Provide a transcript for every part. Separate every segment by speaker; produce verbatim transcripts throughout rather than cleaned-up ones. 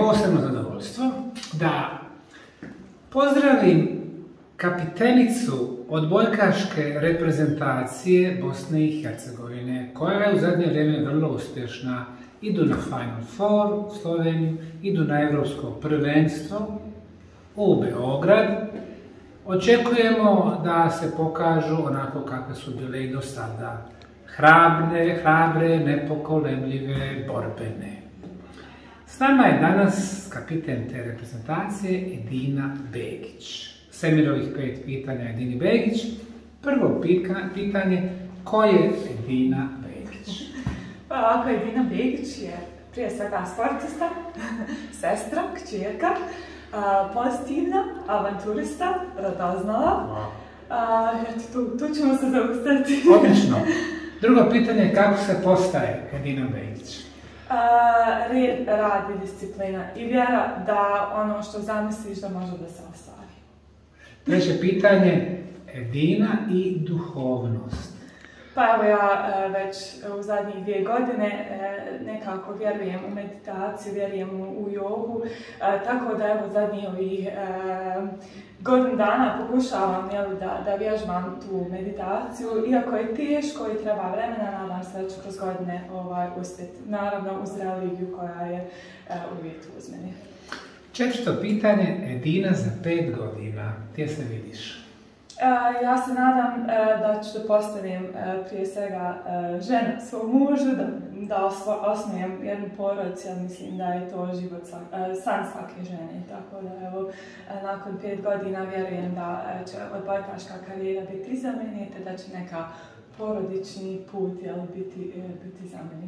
Speaker 1: posebno zadovoljstvo da pozdravim kapitenicu odbojkaške reprezentacije Bosne i Hercegovine, koja je u zadnje vrijeme vrlo uspješna. Idu na Final Four u Sloveniju, idu na Evropsko prvenstvo u Beograd. Očekujemo da se pokažu onako kakve su bile i do sada. Hrabre, hrabre, nepokolebljive, borbene. S nama je danas kapiten te reprezentacije Edina Begić. Semirovih pet pitanja Edini Begić. Prvo pitanje, ko je Edina Begić?
Speaker 2: Pa ovako, Edina Begić je prije svega sportista, sestra, kćerka, pozitivna, avanturista, radoznala. Eto, tu, tu ćemo se zaustaviti.
Speaker 1: Odlično. Drugo pitanje, kako se postaje Edina Begić?
Speaker 2: Red, rad i disciplina i vjera da ono što zamisliš da može da se ostvari.
Speaker 1: Treće pitanje, Edina i duhovnost.
Speaker 2: Pa evo ja već u zadnjih dvije godine nekako vjerujem u meditaciju, vjerujem u jogu, tako da evo zadnjih ovih godinu dana pokušavam da, da vježbam tu meditaciju, iako je teško i treba vremena, nadam se da ću kroz godine ovaj, uspjeti, naravno uz religiju koja je uvijek uz mene.
Speaker 1: Četvrto pitanje, Edina za pet godina, gdje se vidiš?
Speaker 2: Ja se nadam da ću da postanem prije svega žena svom mužu, da, da osnujem jednu porodicu, ja mislim da je to život, san svake žene. Tako da evo, nakon pet godina vjerujem da će odbojkaška karijera biti iza mene, te da će neka porodični put jel, biti, biti za mene.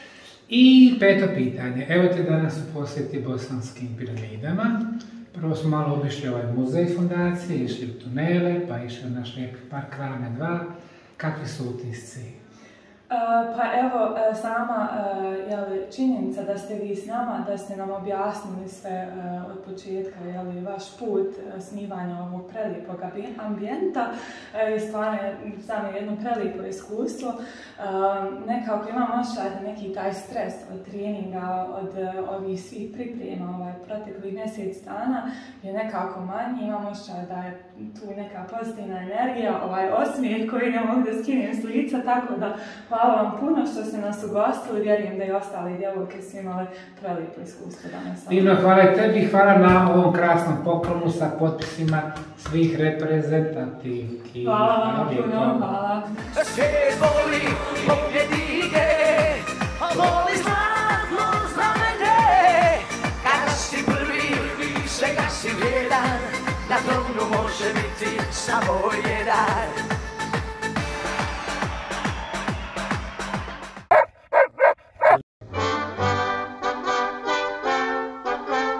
Speaker 1: I peto pitanje, evo te danas u posjeti Bosanskim piramidama. Prvo smo malo obišli ovaj muzej fondacije, išli u tunele, pa išli naš lijep park Rame dva. Kakvi su utisci?
Speaker 2: Pa evo, sama činjenica da ste vi s nama, da ste nam objasnili sve od početka, vaš put snimanja ovog prelijepog ambijenta je stvarno samo jedno prelijepo iskustvo. Nekako imam osjećaj da neki taj stres od treninga, od ovih svih priprema ovaj proteklih mjesec dana je nekako manji. Imam osjećaj da je tu neka pozitivna energija, ovaj osmijeh koji ne mogu da skinem s lica, tako da hvala vam puno što ste nas ugostili, vjerujem da i ostali djevojke su imali prelijepo iskustvo danas.
Speaker 1: Divno, hvala i tebi, hvala na ovom krasnom poklonu sa potpisima svih reprezentativki.
Speaker 2: Hvala vam puno, hvala.
Speaker 3: Svijet voli pobjednike, a voli zlatno znamenje. Kada si prvi, svega si vrijedan, na tronu može biti samo jedan.